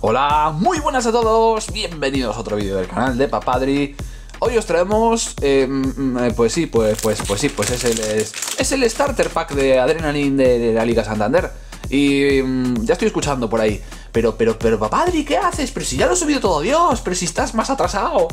Hola, muy buenas a todos, bienvenidos a otro vídeo del canal de Papadri. Hoy os traemos, es el Starter Pack de Adrenaline de la Liga Santander. Y ya estoy escuchando por ahí, pero Papadri, ¿qué haces? Pero si ya lo he subido todo, Dios, pero si estás más atrasado,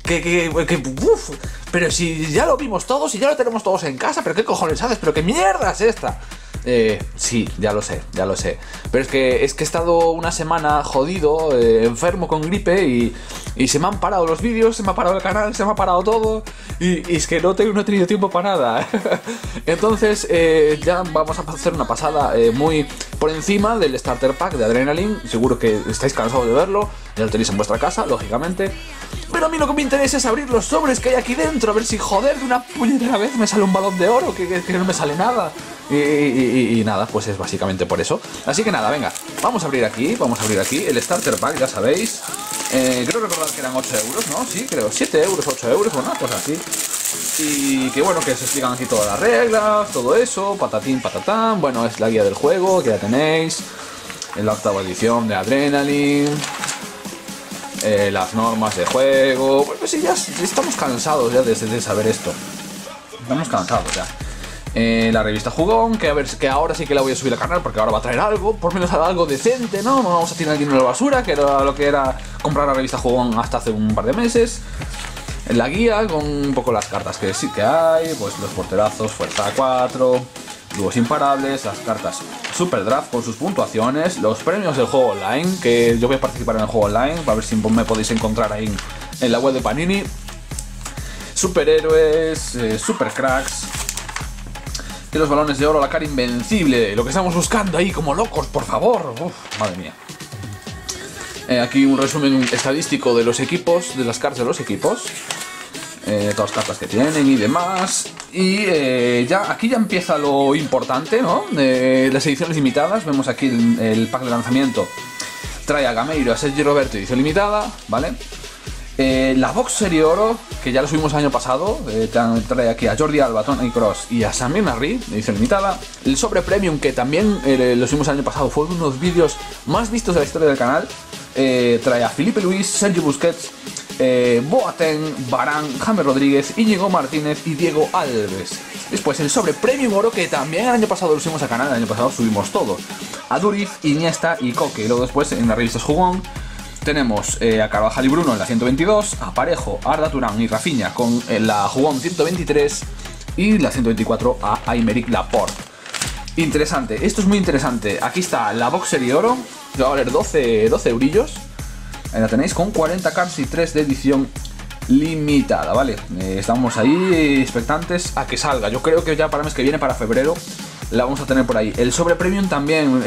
pero si ya lo vimos todos y ya lo tenemos todos en casa, pero ¿qué cojones haces? ¿Pero qué mierda es esta? Sí, ya lo sé, pero es que he estado una semana jodido, enfermo con gripe y se me han parado los vídeos, se me ha parado el canal, se me ha parado todo y es que no he tenido tiempo para nada. Entonces ya vamos a hacer una pasada muy por encima del Starter Pack de Adrenaline. Seguro que estáis cansados de verlo, ya lo tenéis en vuestra casa, lógicamente. Pero a mí lo que me interesa es abrir los sobres que hay aquí dentro, a ver si joder de una puñetera vez me sale un balón de oro, que no me sale nada. Y nada, pues es básicamente por eso. Así que nada, venga, vamos a abrir aquí el Starter Pack, ya sabéis. Creo recordar que eran 8 euros, ¿no? Sí, creo, 7 euros, 8 euros, bueno, pues así. Y que bueno, que se explican aquí todas las reglas, todo eso, patatín, patatán. Bueno, es la guía del juego, que ya tenéis. En la 8ª edición de Adrenaline. Las normas de juego. Pues sí, ya estamos cansados ya de saber esto. Estamos cansados ya. La revista Jugón, que a ver, que ahora sí que la voy a subir al canal porque ahora va a traer algo, por menos algo decente, ¿no? No vamos a tirar el dinero a la basura, que era lo que era comprar la revista Jugón hasta hace un par de meses. La guía con un poco las cartas que sí que hay, pues los porterazos, fuerza 4, dúos imparables, las cartas Super Draft con sus puntuaciones, los premios del juego online, que yo voy a participar en el juego online, para ver si me podéis encontrar ahí en la web de Panini. Superhéroes, super cracks. Y los balones de oro, la cara invencible, lo que estamos buscando ahí como locos, por favor. Uf, madre mía. Aquí un resumen estadístico de los equipos, de las cartas de los equipos. Todas las cartas que tienen y demás. Y aquí ya empieza lo importante, ¿no? Las ediciones limitadas. Vemos aquí el pack de lanzamiento. Trae a Gameiro, a Sergi Roberto, edición limitada, ¿vale? La Box Serie Oro, que ya lo subimos el año pasado, trae aquí a Jordi Alba, Toni Kroos y a Samir Nasri, edición limitada. El sobre Premium, que también lo subimos el año pasado, fue uno de los vídeos más vistos de la historia del canal. Trae a Filipe Luis, Sergio Busquets, Boateng, Varane, James Rodríguez, Íñigo Martínez y Diego Alves. Después el sobre Premium Oro, que también el año pasado lo subimos al canal, el año pasado subimos todo. A Duriz, Iniesta y Coque. Y luego después en las revistas Jugón tenemos a Carvajal y Bruno en la 122, a Parejo, Arda Turán y Rafinha con la Jugón 123 y la 124 a Aymeric Laporte. Interesante, esto es muy interesante. Aquí está la Box Serie Oro, que va a valer 12 eurillos. Ahí la tenéis con 40 cards y 3 de edición limitada, ¿vale? Estamos ahí expectantes a que salga. Yo creo que ya para el mes que viene, para febrero, la vamos a tener por ahí. El sobre Premium también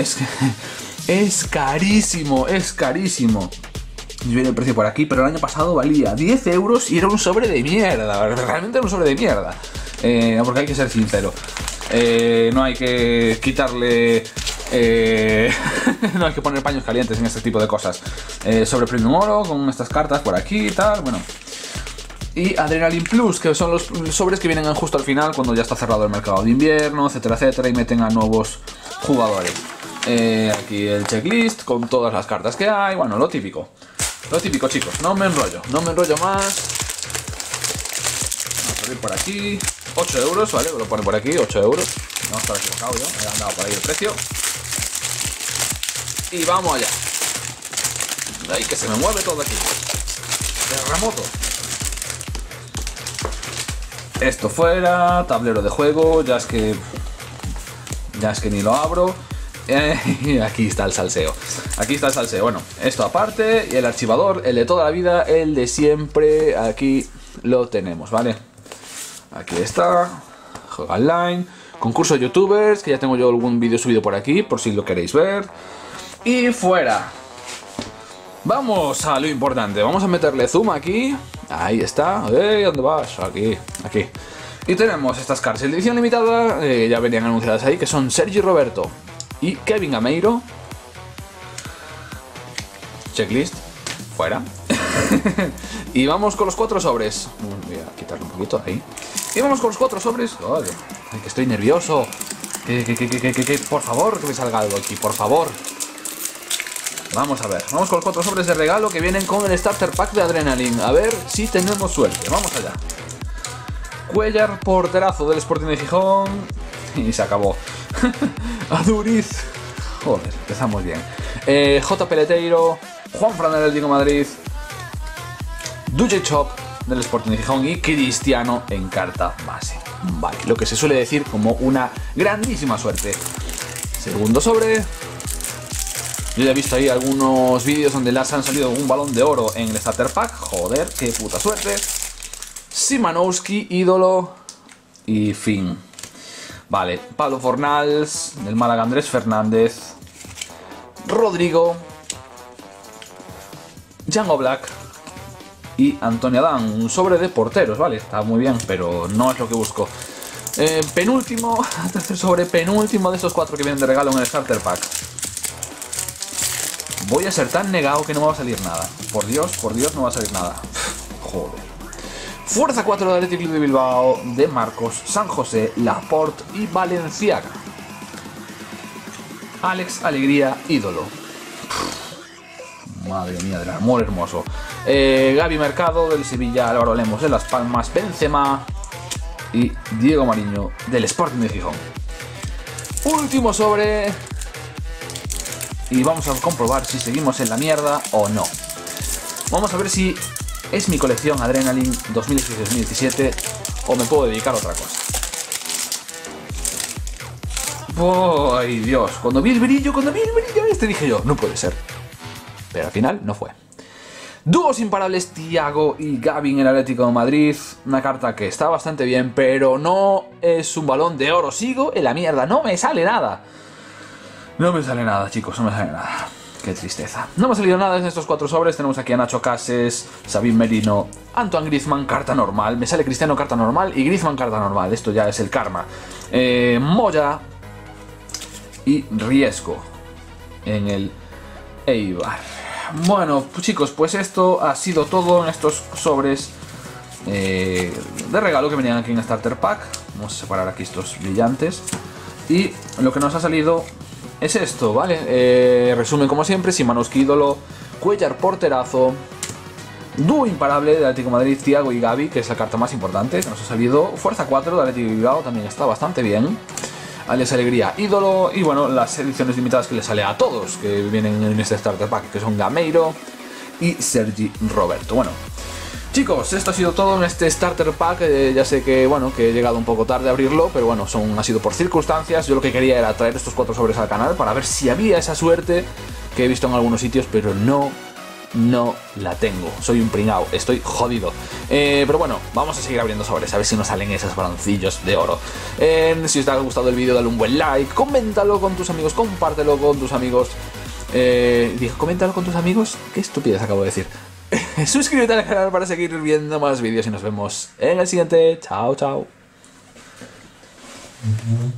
es carísimo, es carísimo. Viene el precio por aquí, pero el año pasado valía 10 euros y era un sobre de mierda. Realmente era un sobre de mierda. Porque hay que ser sincero. No hay que quitarle... no hay que poner paños calientes en este tipo de cosas. Sobre Premium Oro, con estas cartas por aquí y tal, bueno. Y Adrenaline Plus, que son los sobres que vienen justo al final, cuando ya está cerrado el mercado de invierno, etcétera, etcétera, y meten a nuevos jugadores. Aquí el checklist con todas las cartas que hay, bueno, lo típico. Lo típico, chicos, no me enrollo más. Vamos a abrir por aquí. 8 euros, ¿vale? Lo pone por aquí, 8 euros. No estaba equivocado yo, me he andado por ahí el precio. Y vamos allá. Ay, que se me mueve todo aquí. Terremoto. Esto fuera, tablero de juego, ya es que ni lo abro. Aquí está el salseo. Bueno, esto aparte. Y el archivador, el de toda la vida, el de siempre. Aquí lo tenemos, ¿vale? Aquí está. Juega online. Concurso de youtubers, que ya tengo yo algún vídeo subido por aquí, por si lo queréis ver. Y fuera. Vamos a lo importante. Vamos a meterle zoom aquí. Ahí está. ¿Dónde vas? Aquí. Y tenemos estas cartas de edición limitada. Ya venían anunciadas ahí, que son Sergi Roberto y Kevin Gameiro. Checklist. Fuera. Y vamos con los 4 sobres. Voy a quitarlo un poquito ahí. Y vamos con los 4 sobres. Ay, que estoy nervioso. Por favor, que me salga algo aquí, por favor. Vamos a ver, vamos con los 4 sobres de regalo que vienen con el Starter Pack de Adrenaline. A ver si tenemos suerte, vamos allá. Cuellar, porterazo del Sporting de Gijón. Y se acabó. Aduriz. Joder, empezamos bien. J. Peleteiro, Juan Fran del Atlético de Madrid, DJ Chop del Sporting de Gijón y Cristiano en carta base. Vale, lo que se suele decir como una grandísima suerte. Segundo sobre. Yo ya he visto ahí algunos vídeos donde las han salido un balón de oro en el Starter Pack. Joder, qué puta suerte. Szymanowski, ídolo y fin. Vale, Pablo Fornals del Málaga, Andrés Fernández, Rodrigo, Jan Oblak y Antonio Adán. Un sobre de porteros, vale, está muy bien, pero no es lo que busco. Penúltimo, tercer sobre, penúltimo de estos 4 que vienen de regalo en el Starter Pack. Voy a ser tan negado que no me va a salir nada. Por Dios, no va a salir nada. Joder. Fuerza 4 del Athletic Club de Bilbao, de Marcos, San José, Laporte y Valenciaga. Alex Alegría, ídolo. Madre mía del amor hermoso. Gaby Mercado del Sevilla, Álvaro Lemos de Las Palmas, Benzema y Diego Mariño del Sporting de Gijón. Último sobre. Y vamos a comprobar si seguimos en la mierda o no. Vamos a ver si es mi colección Adrenaline 2016-2017 o me puedo dedicar a otra cosa. ¡Ay, Dios! Cuando vi el brillo este dije yo, no puede ser. Pero al final no fue. Dúos imparables Thiago y Gavi en el Atlético de Madrid. Una carta que está bastante bien, pero no es un balón de oro. Sigo en la mierda, no me sale nada. No me sale nada, chicos, no me sale nada. Qué tristeza. No me ha salido nada en estos 4 sobres. Tenemos aquí a Nacho Cases, Sabin Merino, Antoine Griezmann, carta normal. Me sale Cristiano, carta normal, y Griezmann, carta normal. Esto ya es el karma. Moya y Riesgo en el Eibar. Bueno, pues, chicos, pues esto ha sido todo en estos sobres de regalo que venían aquí en Starter Pack. Vamos a separar aquí estos brillantes. Y lo que nos ha salido es esto, ¿vale? Resumen como siempre: Szymanowski, ídolo, Cuellar, porterazo, dúo imparable de Atlético de Madrid, Thiago y Gavi, que es la carta más importante que nos ha salido. Fuerza 4 de Atlético de Bilbao también está bastante bien. Alex Alegría, ídolo, y bueno, las ediciones limitadas que le sale a todos que vienen en este Starter Pack, que son Gameiro y Sergi Roberto. Bueno, chicos, esto ha sido todo en este Starter Pack. Ya sé que, bueno, que he llegado un poco tarde a abrirlo, pero bueno, ha sido por circunstancias. Yo lo que quería era traer estos 4 sobres al canal para ver si había esa suerte que he visto en algunos sitios, pero no la tengo. Soy un pringao, estoy jodido. Pero bueno, vamos a seguir abriendo sobres, a ver si nos salen esos baloncillos de oro. Si os ha gustado el vídeo, dale un buen like, coméntalo con tus amigos, compártelo con tus amigos. Coméntalo con tus amigos. Qué estupidez acabo de decir. Suscríbete al canal para seguir viendo más vídeos y nos vemos en el siguiente. Chao, chao.